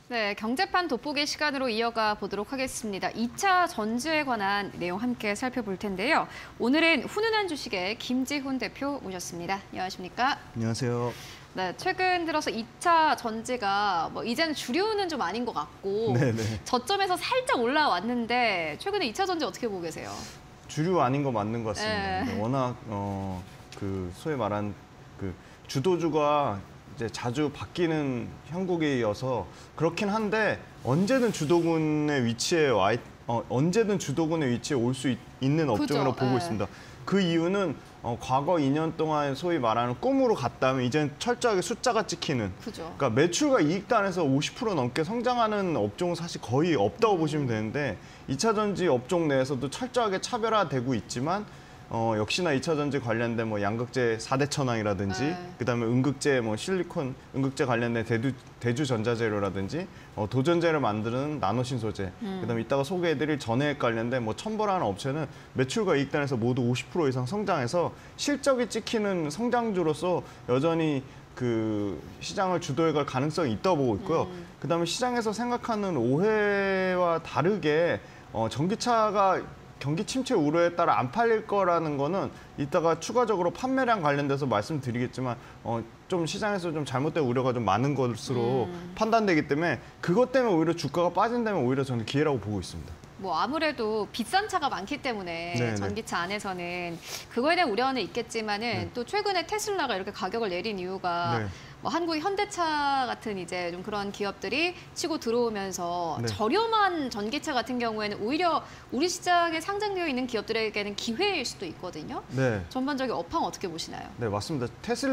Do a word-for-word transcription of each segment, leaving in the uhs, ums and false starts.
네, 경제판 돋보기 시간으로 이어가 보도록 하겠습니다. 이 차 전지에 관한 내용 함께 살펴볼 텐데요. 오늘은 훈훈한 주식의 김지훈 대표 모셨습니다. 안녕하십니까? 안녕하세요. 네, 최근 들어서 이 차 전지가 뭐 이제는 주류는 좀 아닌 것 같고 네네. 저점에서 살짝 올라왔는데 최근에 이 차 전지 어떻게 보고 계세요? 주류 아닌 거 맞는 것 같습니다. 네. 근데 워낙 어, 그 소위 말한 그 주도주가 이제 자주 바뀌는 형국이어서 그렇긴 한데 언제든 주도군의 위치에 와 있, 어, 언제든 주도군의 위치에 올 수 있는 업종으로 그죠? 보고 네. 있습니다. 그 이유는 어, 과거 이 년 동안 소위 말하는 꿈으로 갔다면 이제는 철저하게 숫자가 찍히는. 그죠. 그러니까 매출과 이익단에서 오십 퍼센트 넘게 성장하는 업종은 사실 거의 없다고 음. 보시면 되는데 이 차 전지 업종 내에서도 철저하게 차별화되고 있지만 어, 역시나 이 차 전지 관련된 뭐 양극재 사 대 천왕이라든지 네. 그다음에 음극재 뭐 실리콘 음극재 관련된 대두 대주 전자재료라든지 어, 도전재를 만드는 나노신소재 음. 그다음에 이따가 소개해드릴 전해액 관련된 뭐 첨보라는 업체는 매출과 이익단에서 모두 오십 퍼센트 이상 성장해서 실적이 찍히는 성장주로서 여전히 그 시장을 주도해갈 가능성이 있다고 보고 있고요. 음. 그다음에 시장에서 생각하는 오해와 다르게 어, 전기차가 경기 침체 우려에 따라 안 팔릴 거라는 거는 이따가 추가적으로 판매량 관련돼서 말씀드리겠지만 어, 좀 시장에서 좀 잘못된 우려가 좀 많은 것으로 음. 판단되기 때문에 그것 때문에 오히려 주가가 빠진다면 오히려 저는 기회라고 보고 있습니다. 뭐 아무래도 비싼 차가 많기 때문에 네네. 전기차 안에서는 그거에 대한 우려는 있겠지만은 네. 또 최근에 테슬라가 이렇게 가격을 내린 이유가 네. 뭐 한국의 현대차 같은 이제 좀 그런 기업들이 치고 들어오면서 네. 저렴한 전기차 같은 경우에는 오히려 우리 시장에 상장되어 있는 기업들에게는 기회일 수도 있거든요. 네. 전반적인 업황 어떻게 보시나요? 네, 맞습니다.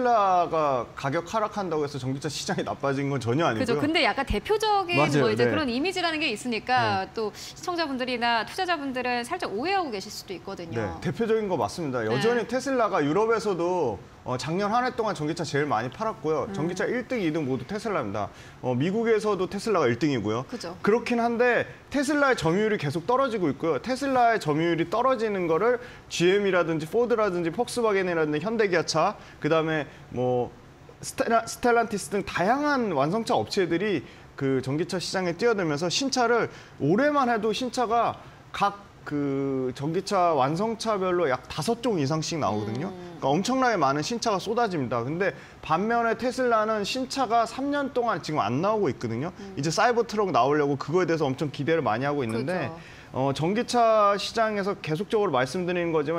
테슬라가 가격 하락한다고 해서 전기차 시장이 나빠진 건 전혀 아니고요. 그죠. 근데 약간 대표적인 맞아요. 뭐 이제 네. 그런 이미지라는 게 있으니까 또 시청자분들이나 투자자분들은 살짝 오해하고 계실 수도 있거든요. 네, 대표적인 거 맞습니다. 여전히 네. 테슬라가 유럽에서도 어, 작년 한 해 동안 전기차 제일 많이 팔았고요. 음. 전기차 일 등, 이 등 모두 테슬라입니다. 어, 미국에서도 테슬라가 일 등이고요. 그죠. 그렇긴 한데 테슬라의 점유율이 계속 떨어지고 있고요. 테슬라의 점유율이 떨어지는 거를 지엠이라든지 포드라든지 폭스바겐이라든지 현대기아차, 그다음에 뭐 스텔라, 스텔란티스 등 다양한 완성차 업체들이 그 전기차 시장에 뛰어들면서 신차를 올해만 해도 신차가 각 그 전기차 완성차별로 약 다섯 종 이상씩 나오거든요. 음. 그러니까 엄청나게 많은 신차가 쏟아집니다. 근데 반면에 테슬라는 신차가 삼 년 동안 지금 안 나오고 있거든요. 음. 이제 사이버 트럭 나오려고 그거에 대해서 엄청 기대를 많이 하고 있는데 그렇죠. 어, 전기차 시장에서 계속적으로 말씀드리는 거지만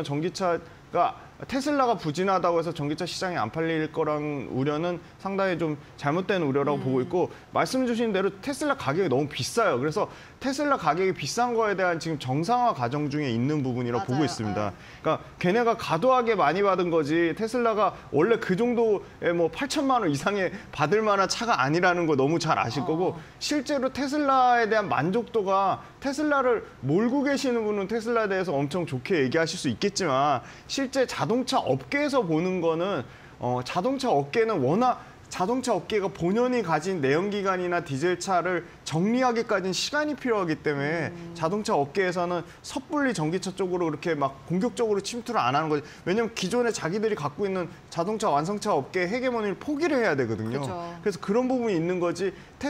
전기차가 테슬라가 부진하다고 해서 전기차 시장이 안 팔릴 거란 우려는 상당히 좀 잘못된 우려라고 음. 보고 있고 말씀 주신 대로 테슬라 가격이 너무 비싸요. 그래서 테슬라 가격이 비싼 거에 대한 지금 정상화 과정 중에 있는 부분이라고 맞아요. 보고 있습니다. 네. 그러니까 걔네가 과도하게 많이 받은 거지 테슬라가 원래 그 정도의 뭐 팔천만 원 이상의 받을 만한 차가 아니라는 거 너무 잘 아실 어. 거고 실제로 테슬라에 대한 만족도가 테슬라를 몰고 계시는 분은 테슬라에 대해서 엄청 좋게 얘기하실 수 있겠지만 실제 자동차 업계에서 보는 거는 어, 자동차 업계는 워낙 자동차 업계가 본연이 가진 내연기관이나 디젤차를 정리하기까지는 시간이 필요하기 때문에 음. 자동차 업계에서는 섣불리 전기차 쪽으로 그렇게 막 공격적으로 침투를 안 하는 거죠. 왜냐하면 기존에 자기들이 갖고 있는 자동차 완성차 업계의 헤게모니를 포기를 해야 되거든요. 그죠. 그래서 그런 부분이 있는 거지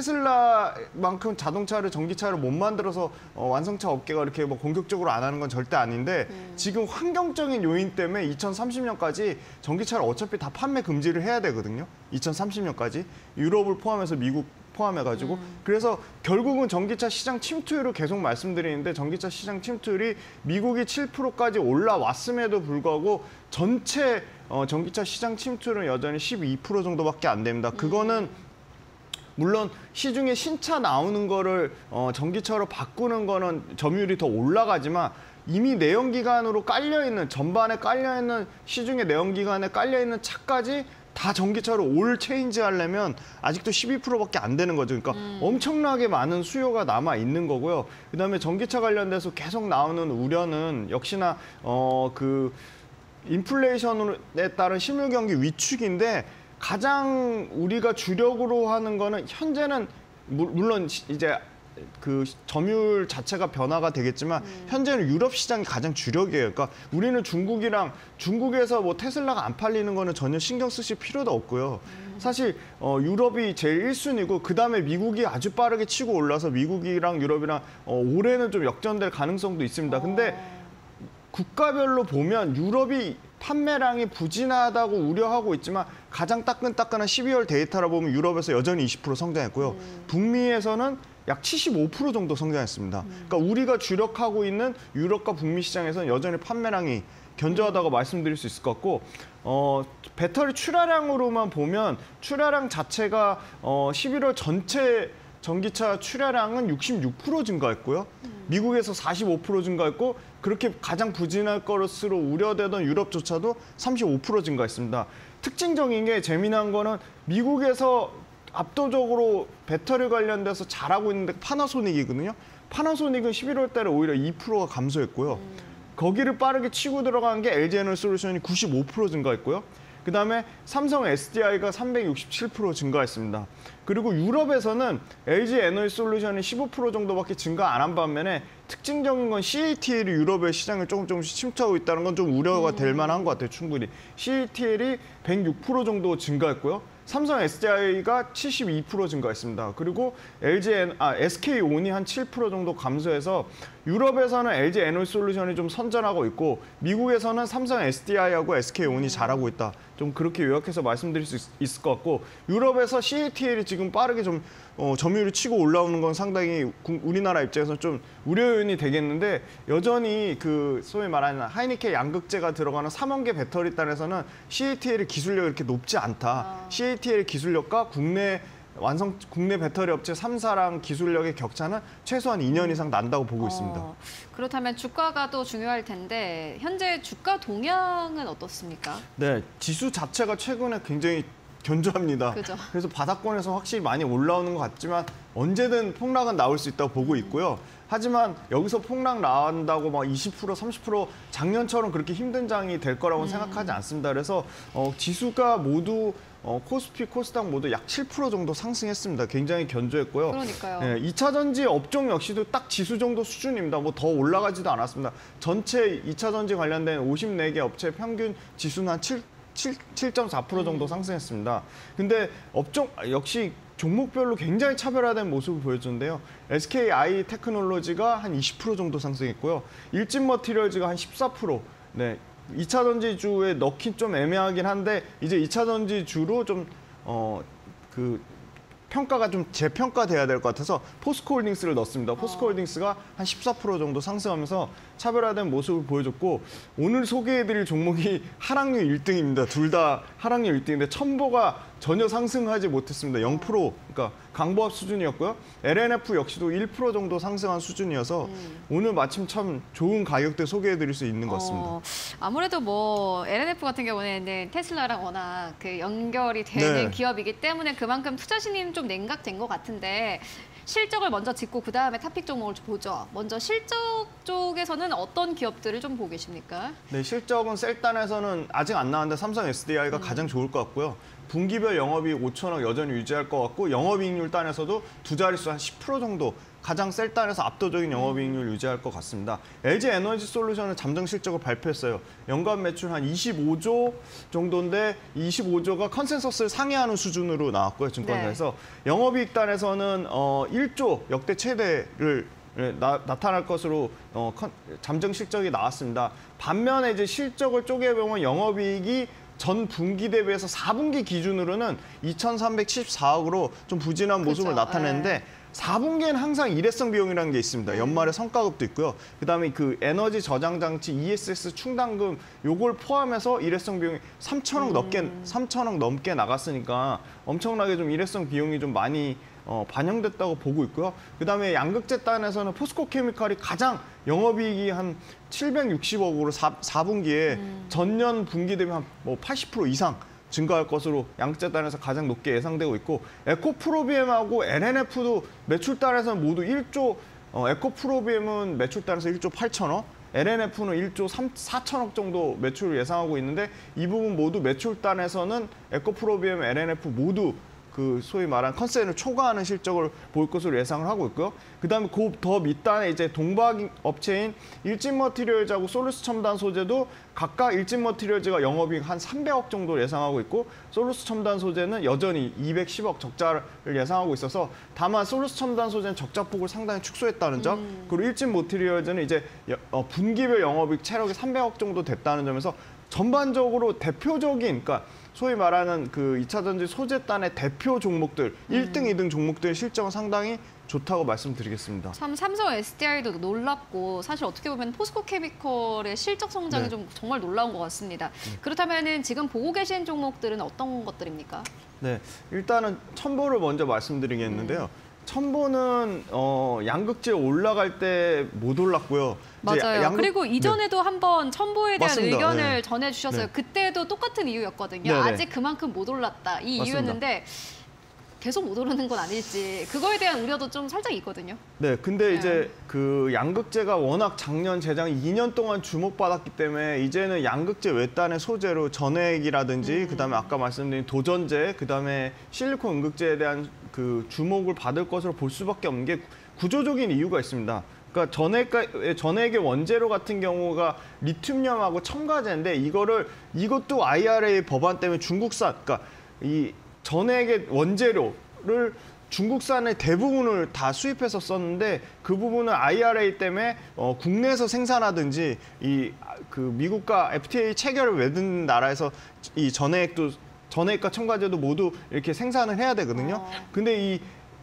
테슬라만큼 자동차를 전기차를 못 만들어서 어, 완성차 업계가 이렇게 뭐 공격적으로 안 하는 건 절대 아닌데 음. 지금 환경적인 요인 때문에 이천삼십 년까지 전기차를 어차피 다 판매 금지를 해야 되거든요. 이천삼십 년까지 유럽을 포함해서 미국 포함해가지고 음. 그래서 결국은 전기차 시장 침투율을 계속 말씀드리는데 전기차 시장 침투율이 미국이 칠 퍼센트까지 올라왔음에도 불구하고 전체 어, 전기차 시장 침투율은 여전히 십이 퍼센트 정도밖에 안 됩니다. 그거는 물론 시중에 신차 나오는 거를 어, 전기차로 바꾸는 거는 점유율이 더 올라가지만 이미 내연기관으로 깔려있는 전반에 깔려있는 시중에 내연기관에 깔려있는 차까지 다 전기차로 올 체인지 하려면 아직도 십이 퍼센트밖에 안 되는 거죠. 그러니까 음. 엄청나게 많은 수요가 남아 있는 거고요. 그다음에 전기차 관련돼서 계속 나오는 우려는 역시나 어, 그 인플레이션에 따른 실물 경기 위축인데 가장 우리가 주력으로 하는 거는 현재는 물론 이제 그 점유율 자체가 변화가 되겠지만 음. 현재는 유럽 시장이 가장 주력이에요. 그러니까 우리는 중국이랑 중국에서 뭐 테슬라가 안 팔리는 거는 전혀 신경 쓰실 필요도 없고요. 음. 사실 어, 유럽이 제일 일 순위고 그다음에 미국이 아주 빠르게 치고 올라서 미국이랑 유럽이랑 어, 올해는 좀 역전될 가능성도 있습니다. 근데 국가별로 보면 유럽이 판매량이 부진하다고 우려하고 있지만 가장 따끈따끈한 십이월 데이터라 보면 유럽에서 여전히 이십 퍼센트 성장했고요. 음. 북미에서는 약 칠십오 퍼센트 정도 성장했습니다. 음. 그러니까 우리가 주력하고 있는 유럽과 북미 시장에서는 여전히 판매량이 견조하다고 음. 말씀드릴 수 있을 것 같고 어, 배터리 출하량으로만 보면 출하량 자체가 어, 십일월 전체 전기차 출하량은 육십육 퍼센트 증가했고요. 음. 미국에서 사십오 퍼센트 증가했고 그렇게 가장 부진할 것으로 우려되던 유럽조차도 삼십오 퍼센트 증가했습니다. 특징적인 게 재미난 거는 미국에서 압도적으로 배터리 관련돼서 잘하고 있는데 파나소닉이거든요. 파나소닉은 십일월 달에 오히려 이 퍼센트가 감소했고요. 음. 거기를 빠르게 치고 들어간 게 엘지에너지솔루션이 구십오 퍼센트 증가했고요. 그다음에 삼성 에스디아이가 삼백육십칠 퍼센트 증가했습니다. 그리고 유럽에서는 엘지에너지솔루션이 십오 퍼센트 정도밖에 증가 안 한 반면에 특징적인 건 씨에이티엘이 유럽의 시장을 조금 조금씩 침투하고 있다는 건 좀 우려가 될 만한 것 같아요, 충분히. 씨에이티엘이 백육 퍼센트 정도 증가했고요. 삼성 에스디아이가 칠십이 퍼센트 증가했습니다. 그리고 엘지, 아, 에스케이온이 한 칠 퍼센트 정도 감소해서 유럽에서는 엘지에너지솔루션이 좀 선전하고 있고 미국에서는 삼성 에스디아이하고 에스케이온이 잘하고 있다. 좀 그렇게 요약해서 말씀드릴 수 있, 있을 것 같고 유럽에서 씨에이티엘이 지금 빠르게 좀 어, 점유율이 치고 올라오는 건 상당히 구, 우리나라 입장에서 좀 우려 요인이 되겠는데 여전히 그 소위 말하는 하이니케 양극재가 들어가는 삼원계 배터리단에서는 씨에이티엘의 기술력이 이렇게 높지 않다. 아. 씨에이티엘의 기술력과 국내 완성 국내 배터리 업체 삼 사랑 기술력의 격차는 최소한 이 년 이상 난다고 보고 어, 있습니다. 그렇다면 주가가 또 중요할 텐데 현재 주가 동향은 어떻습니까? 네, 지수 자체가 최근에 굉장히 견조합니다. 그죠. 그래서 바닥권에서 확실히 많이 올라오는 것 같지만 언제든 폭락은 나올 수 있다고 보고 있고요. 하지만 여기서 폭락 나온다고 막 이십 퍼센트, 삼십 퍼센트 작년처럼 그렇게 힘든 장이 될 거라고는 음. 생각하지 않습니다. 그래서 어, 지수가 모두 어, 코스피, 코스닥 모두 약 칠 퍼센트 정도 상승했습니다. 굉장히 견조했고요. 그러니까요. 네, 이 차 전지 업종 역시도 딱 지수 정도 수준입니다. 뭐 더 올라가지도 않았습니다. 전체 이 차 전지 관련된 오십사 개 업체 평균 지수는 한 칠, 칠 점 사 퍼센트 정도 상승했습니다. 근데 업종 역시 종목별로 굉장히 차별화된 모습을 보여주는데요. 에스케이아이 테크놀로지가 한 이십 퍼센트 정도 상승했고요. 일진 머티리얼즈가 한 십사 퍼센트. 네. 이 차 전지주에 넣긴 좀 애매하긴 한데 이제 이 차 전지주로 좀 어 그 평가가 좀 재평가돼야 될 것 같아서 포스코홀딩스를 넣습니다. 포스코홀딩스가 한 십사 퍼센트 정도 상승하면서 차별화된 모습을 보여줬고 오늘 소개해드릴 종목이 하락률 일 등입니다. 둘 다 하락률 일 등인데 첨보가 전혀 상승하지 못했습니다. 영 퍼센트, 그러니까 강보합 수준이었고요. 엘엔에프 역시도 일 퍼센트 정도 상승한 수준이어서 음. 오늘 마침 참 좋은 가격대 소개해드릴 수 있는 것 같습니다. 어, 아무래도 뭐 엘엔에프 같은 경우에는 테슬라랑 워낙 그 연결이 되는 네. 기업이기 때문에 그만큼 투자 신임 좀 냉각된 것 같은데 실적을 먼저 짚고 그다음에 탑픽 종목을 보죠. 먼저 실적 쪽에서는 어떤 기업들을 좀 보고 계십니까? 네, 실적은 셀단에서는 아직 안 나왔는데 삼성 에스디아이가 음. 가장 좋을 것 같고요. 분기별 영업이익 오천억 여전히 유지할 것 같고 영업이익률 단에서도 두 자릿수 한 십 퍼센트 정도 가장 셀단에서 압도적인 영업이익률 유지할 것 같습니다. 엘지에너지솔루션은 잠정 실적을 발표했어요. 연간 매출 한 이십오조 정도인데 이십오조가 컨센서스를 상회하는 수준으로 나왔고요. 증권사에서. 네. 영업이익 단에서는 어, 일조 역대 최대를 나, 나타날 것으로 어, 컨, 잠정 실적이 나왔습니다. 반면에 이제 실적을 쪼개보면 영업이익이 전 분기 대비해서 사 분기 기준으로는 이천삼백칠십사억으로 좀 부진한 모습을 그렇죠. 나타내는데 네. 사 분기에는 항상 일회성 비용이라는 게 있습니다. 연말에 성과급도 있고요. 그다음에 그 에너지 저장 장치 이에스에스 충당금 요걸 포함해서 일회성 비용이 삼천억 음. 넘게 삼천억 넘게 나갔으니까 엄청나게 좀 일회성 비용이 좀 많이 어, 반영됐다고 보고 있고요. 그다음에 양극재 단에서는 포스코케미칼이 가장 영업이익이 한 칠백육십억으로 사 분기에 음. 전년 분기 대비 한 뭐 팔십 퍼센트 이상 증가할 것으로 양극재 단에서 가장 높게 예상되고 있고 에코프로비엠하고 엘엔에프도 매출 단에서는 모두 일조 어, 에코프로비엠은 매출 단에서 일조 팔천억, 엘엔에프는 일조 사천억 정도 매출을 예상하고 있는데 이 부분 모두 매출 단에서는 에코프로비엠, 엘엔에프 모두 그 소위 말한 컨센을 초과하는 실적을 보일 것으로 예상을 하고 있고요. 그다음에 그 더 밑단에 이제 동박 업체인 일진머티리얼즈하고 솔루스 첨단 소재도 각각 일진머티리얼즈가 영업이익 한 삼백억 정도 예상하고 있고 솔루스 첨단 소재는 여전히 이백십억 적자를 예상하고 있어서 다만 솔루스 첨단 소재는 적자폭을 상당히 축소했다는 점, 음. 그리고 일진머티리얼즈는 이제 어, 분기별 영업이익 체력이 삼백억 정도 됐다는 점에서 전반적으로 대표적인, 그러니까 소위 말하는 그 이차 전지 소재단의 대표 종목들, 음. 일 등, 이 등 종목들 실적은 상당히 좋다고 말씀드리겠습니다. 참 삼성 에스디아이도 놀랍고 사실 어떻게 보면 포스코 케미컬의 실적 성장이 네. 좀 정말 놀라운 것 같습니다. 그렇다면은 지금 보고 계신 종목들은 어떤 것들입니까? 네, 일단은 첨보를 먼저 말씀드리겠는데요. 음. 첨보는 어, 양극재 올라갈 때 못 올랐고요. 이제 맞아요. 양극- 그리고 이전에도 한번 첨보에 대한 맞습니다. 의견을 네. 전해주셨어요. 네. 그때도 똑같은 이유였거든요. 네네. 아직 그만큼 못 올랐다. 이 맞습니다. 이유였는데 계속 못 오르는 건 아닐지 그거에 대한 우려도 좀 살짝 있거든요. 네, 근데 네. 이제 그 양극재가 워낙 작년, 재작 이 년 동안 주목받았기 때문에 이제는 양극재 외딴의 소재로 전해액이라든지 음. 그다음에 아까 말씀드린 도전재, 그다음에 실리콘 음극재에 대한 그 주목을 받을 것으로 볼 수밖에 없는 게 구조적인 이유가 있습니다. 그러니까 전해액, 전해액의 원재료 같은 경우가 리튬염하고 첨가제인데 이거를 이것도 아이알에이 법안 때문에 중국산, 그러니까 이 전해액의 원재료를 중국산의 대부분을 다 수입해서 썼는데 그 부분은 아이알에이 때문에 어, 국내에서 생산하든지 이 그 미국과 에프티에이 체결을 맺은 나라에서 이 전해액도 전해액과 첨가제도 모두 이렇게 생산을 해야 되거든요. 어. 근데 이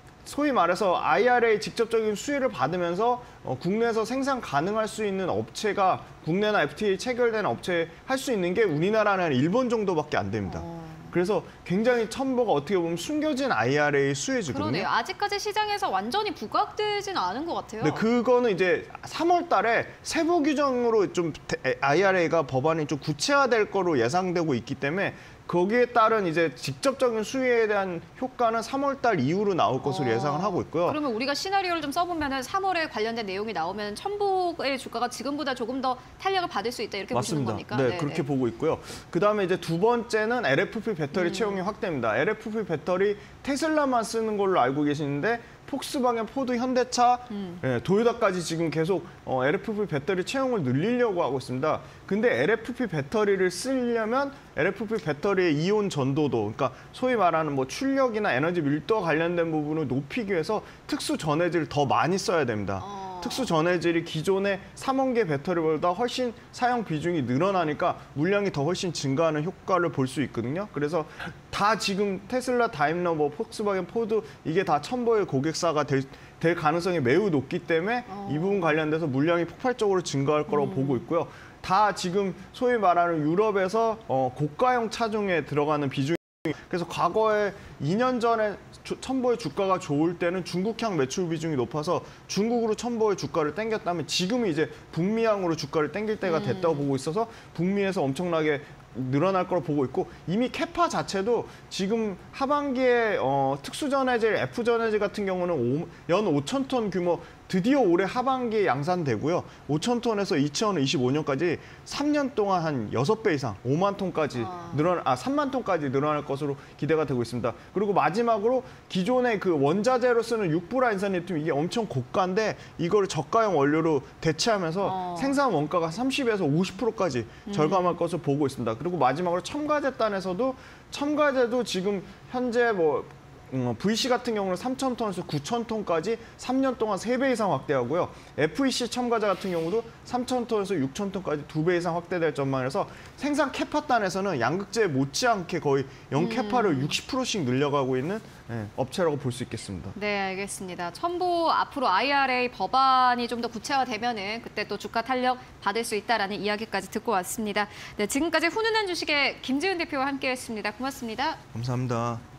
소위 말해서 아이알에이 직접적인 수혜를 받으면서 어, 국내에서 생산 가능할 수 있는 업체가 국내나 에프티에이 체결된 업체 할 수 있는 게 우리나라나 일본 정도밖에 안 됩니다. 어. 그래서 굉장히 첨보가 어떻게 보면 숨겨진 아이알에이 수혜주거든요. 그러네요. 아직까지 시장에서 완전히 부각되지는 않은 것 같아요. 네, 그거는 이제 삼월 달에 세부 규정으로 좀 아이알에이가 법안이 좀 구체화될 거로 예상되고 있기 때문에 거기에 따른 이제 직접적인 수혜에 대한 효과는 삼월 달 이후로 나올 것으로 어. 예상을 하고 있고요. 그러면 우리가 시나리오를 좀 써보면은 삼월에 관련된 내용이 나오면 첨보의 주가가 지금보다 조금 더 탄력을 받을 수 있다 이렇게 보시는 맞습니다. 겁니까? 네, 네네. 그렇게 보고 있고요. 그다음에 이제 두 번째는 엘에프피 배터리 음. 채용이 확대입니다. 엘에프피 배터리 테슬라만 쓰는 걸로 알고 계시는데 폭스바겐, 포드, 현대차, 음. 예, 도요타까지 지금 계속 어, 엘에프피 배터리 채용을 늘리려고 하고 있습니다. 근데 엘에프피 배터리를 쓰려면 엘에프피 배터리의 이온 전도도, 그러니까 소위 말하는 뭐 출력이나 에너지 밀도와 관련된 부분을 높이기 위해서 특수 전해질을 더 많이 써야 됩니다. 어. 특수 전해질이 기존의 삼원계 배터리보다 훨씬 사용 비중이 늘어나니까 물량이 더 훨씬 증가하는 효과를 볼 수 있거든요. 그래서 다 지금 테슬라, 다임러, 뭐 폭스바겐, 포드 이게 다 첨보의 고객사가 될, 될 가능성이 매우 높기 때문에 어. 이 부분 관련돼서 물량이 폭발적으로 증가할 거라고 음. 보고 있고요. 다 지금 소위 말하는 유럽에서 어, 고가형 차종에 들어가는 비중이, 그래서 과거에 이 년 전에 주, 첨보의 주가가 좋을 때는 중국향 매출 비중이 높아서 중국으로 첨보의 주가를 땡겼다면 지금은 이제 북미향으로 주가를 땡길 때가 됐다고 음. 보고 있어서 북미에서 엄청나게 늘어날 거로 보고 있고, 이미 캐파 자체도 지금 하반기에 어, 특수전해질, F전해질 같은 경우는 오, 연 오천 톤 규모 드디어 올해 하반기에 양산되고요. 오천 톤에서 이천이십오 년까지 삼 년 동안 한 여섯 배 이상 오만 톤까지 아. 늘어나, 아, 삼만 톤까지 늘어날 것으로 기대가 되고 있습니다. 그리고 마지막으로 기존의 그 원자재로 쓰는 육불화인산 리튬, 이게 엄청 고가인데 이거를 저가형 원료로 대체하면서 어. 생산 원가가 삼십에서 오십 퍼센트까지 음. 절감할 것을 보고 있습니다. 그리고 마지막으로 첨가제 단에서도 첨가제도 지금 현재 뭐 음, 브이씨 같은 경우는 삼천 톤에서 구천 톤까지 삼 년 동안 세 배 이상 확대하고요. 에프이씨 첨가제 같은 경우도 삼천 톤에서 육천 톤까지 두 배 이상 확대될 전망이라서 생산 캐파 단에서는 양극재 못지않게 거의 연 캐파를 육십 퍼센트씩 늘려가고 있는 예, 업체라고 볼 수 있겠습니다. 네, 알겠습니다. 첨보 앞으로 아이알에이 법안이 좀 더 구체화되면은 그때 또 주가 탄력 받을 수 있다라는 이야기까지 듣고 왔습니다. 네, 지금까지 훈훈한 주식의 김지은 대표와 함께했습니다. 고맙습니다. 감사합니다.